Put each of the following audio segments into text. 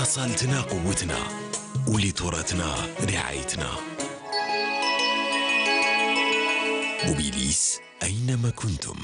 لأصالتنا قوتنا ولتراثنا رعايتنا. موبيليس أينما كنتم.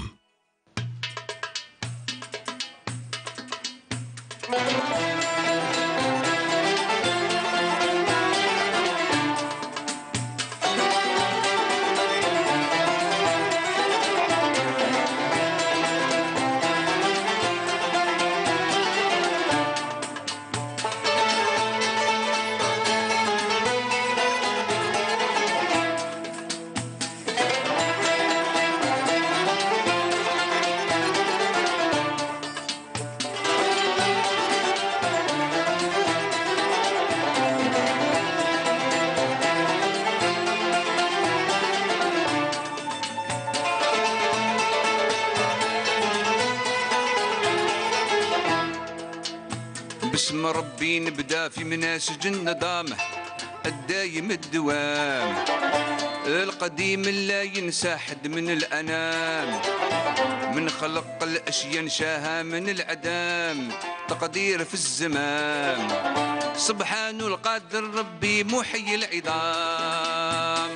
باسم ربي نبدا في مناسج النظام الدايم الدوام القديم لا ينسى حد من الأنام، من خلق الأشياء نشاها من العدام، تقدير في الزمان سبحان القادر ربي محيي العظام.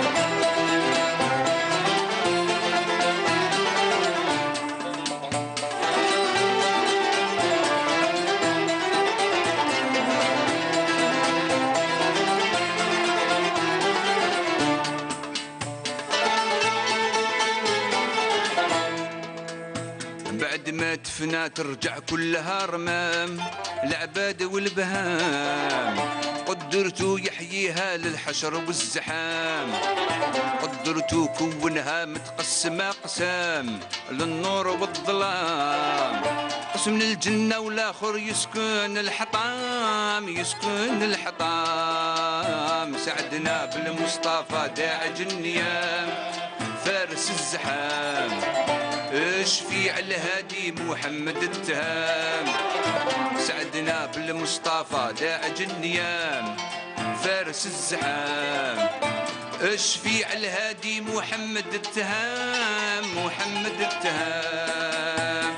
بعد ما تفنى ترجع كلها رمام العباد والبهام، قدرتو يحييها للحشر والزحام، قدرتو كونها متقسمة أقسام للنور والظلام، قسم للجنة والآخر يسكن الحطام، يسكن الحطام. سعدنا بالمصطفى داعج النيام فارس الزحام، اشفيع الهادي محمد التهام. سعدنا بالمصطفى داعج النيام فارس الزحام، اشفيع الهادي محمد التهام، محمد التهام.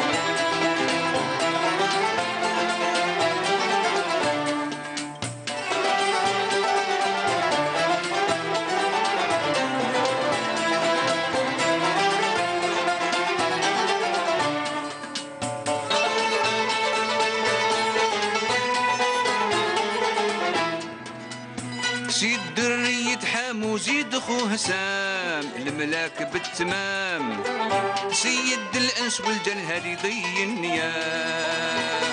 سيد درية حامو زيد خوه سام الملاك بالتمام، سيد الأنس والجن هريضي النيام.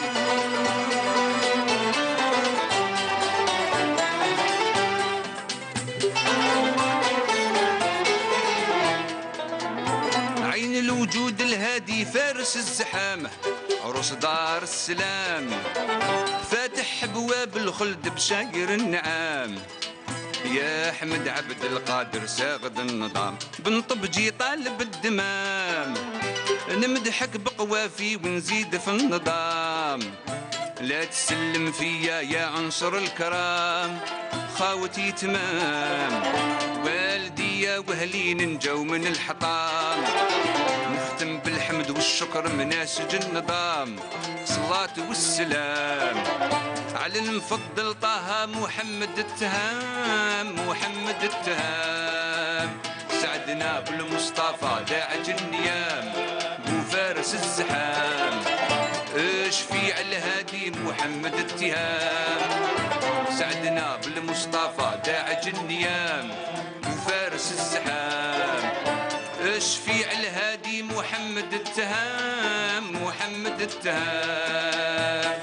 عين الوجود الهادي فارس الزحامة عروس دار السلام، فاتح ابواب الخلد بشاير النعام. يا احمد عبد القادر ساغد النظام بن طبجي طالب الدمام، نمدحك بقوافي ونزيد في النظام. لا تسلم فيا يا عنصر الكرام خاوتي تمام، والدي يا واهلي ننجو من الحطام. نختم بالحمد والشكر مناسج النظام، صلاة والسلام على المفضل طه محمد التهام، محمد التهام. سعدنا بالمصطفى داعج النيام بو فارس الزحام، اشفيع الهادي محمد التهام. سعدنا بالمصطفى داعج النيام بو فارس الزحام، اشفيع الهادي محمد التهام، محمد التهام.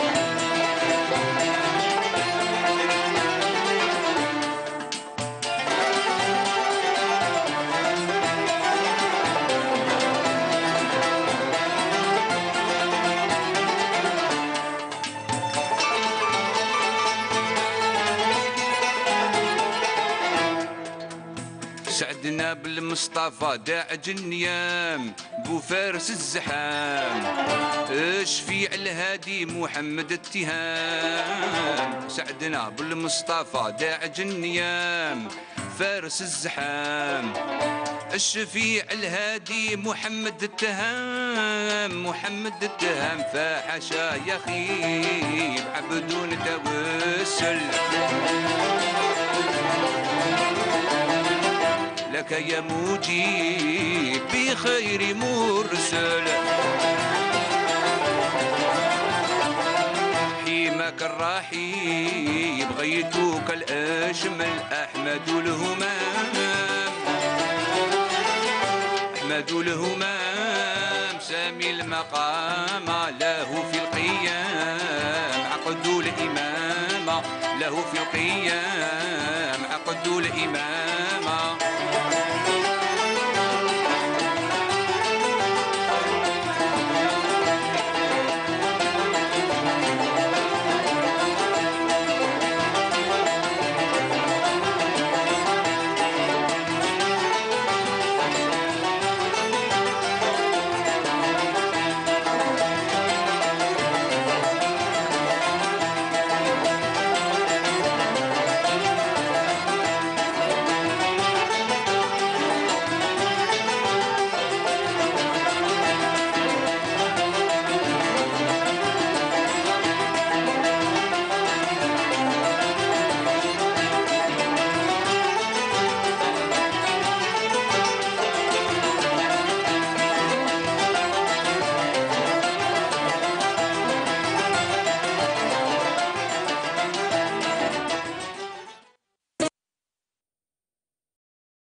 سعدنا بالمصطفى داعج النيام بو فارس الزحام، اشفيع الهادي محمد التهام. سعدنا بالمصطفى داعج النيام فارس الزحام، الشفيع الهادي محمد التهام، محمد التهام فحشا يخيب عبد توسل لك يا مجيب بخير مرسل. حيمك الرحيم غيتوك الأجمل أحمد الهمام، أحمد الهمام سامي المقام له في القيام عقد الإمامة، له في القيام عقد الإمامة.